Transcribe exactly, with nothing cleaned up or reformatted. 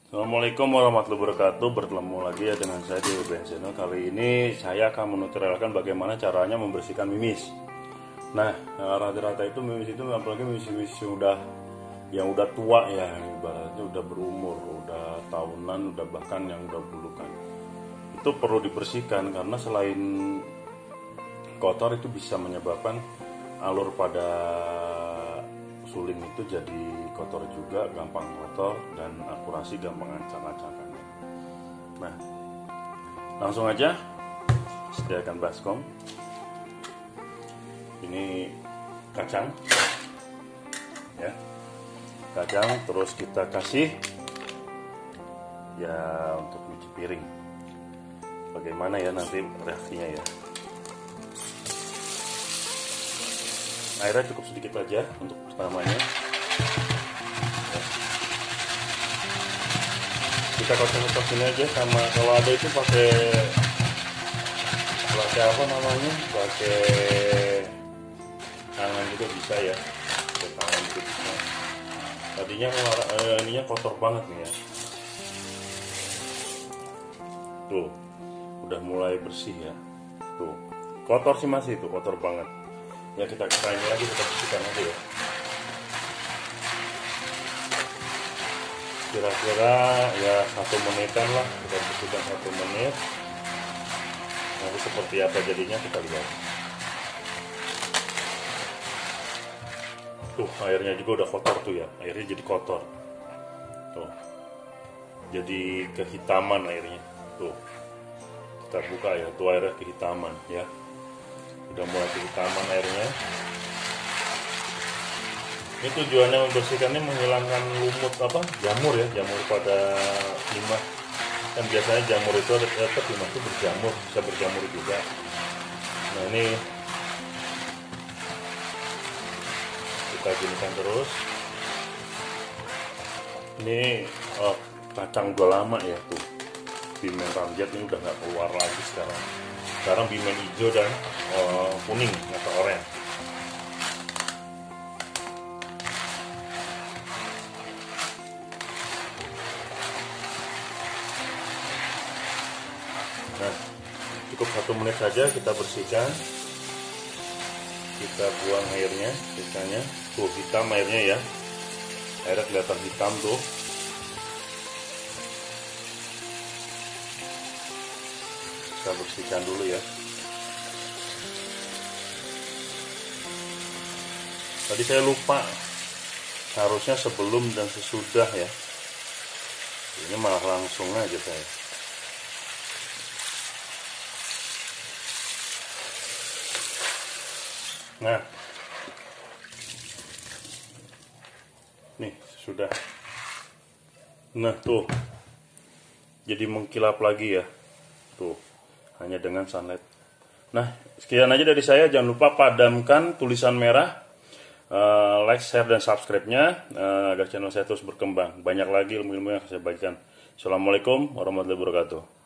Assalamualaikum warahmatullahi wabarakatuh. Bertemu lagi ya dengan saya di B B N Channel. Kali ini saya akan menutorialkan bagaimana caranya membersihkan mimis. Nah, rata-rata itu mimis itu apalagi mimis-mimis yang udah yang udah tua ya, ibaratnya udah berumur, udah tahunan, udah bahkan yang udah bulukan. Itu perlu dibersihkan karena selain kotor itu bisa menyebabkan alur pada suling itu jadi kotor juga, gampang kotor dan akurasi gampang acak-acakannya. Nah, langsung aja sediakan baskom. Ini kacang, ya, kacang. Terus kita kasih ya untuk cuci piring. Bagaimana ya nanti reaksinya ya? Airnya cukup sedikit aja untuk pertamanya. Ya. Kita kocok-kocok ini aja sama, kalau ada itu pakai pakai apa namanya, pakai tangan juga bisa ya, pakai tangan juga bisa. Tadinya eh, ininya kotor banget nih ya. Tuh, udah mulai bersih ya. Tuh, kotor sih masih itu kotor banget. Ya kita kerain lagi, kita bersihkan aja ya. Kira-kira ya satu menitan lah, kita bersihkan satu menit. Nanti seperti apa jadinya kita lihat. Tuh airnya juga udah kotor tuh ya, airnya jadi kotor. Tuh, jadi kehitaman airnya. Tuh, kita buka ya, tuh airnya kehitaman ya. Udah mulai kehitaman airnya. Ini tujuannya membersihkannya, menghilangkan lumut apa jamur ya, jamur pada limbah. Kan biasanya jamur itu ada tetap limbah itu berjamur, bisa berjamur juga. Nah ini kita ginikan terus. Ini oh, kacang udah lama ya tuh. Bimen ramjet ini udah nggak keluar lagi sekarang. Sekarang bimen hijau dan uh, kuning atau oranye. Nah, cukup satu menit saja kita bersihkan. Kita buang airnya, sisanya. Tuh hitam airnya ya. Airnya kelihatan hitam tuh. Kita bersihkan dulu ya. Tadi saya lupa, harusnya sebelum dan sesudah ya. Ini malah langsung aja saya. Nah, nih sudah. Nah tuh, jadi mengkilap lagi ya. Tuh, hanya dengan sunlight. Nah, sekian aja dari saya. Jangan lupa padamkan tulisan merah, uh, like, share, dan subscribe-nya uh, agar channel saya terus berkembang. Banyak lagi ilmu-ilmu yang saya bagikan. Assalamualaikum warahmatullahi wabarakatuh.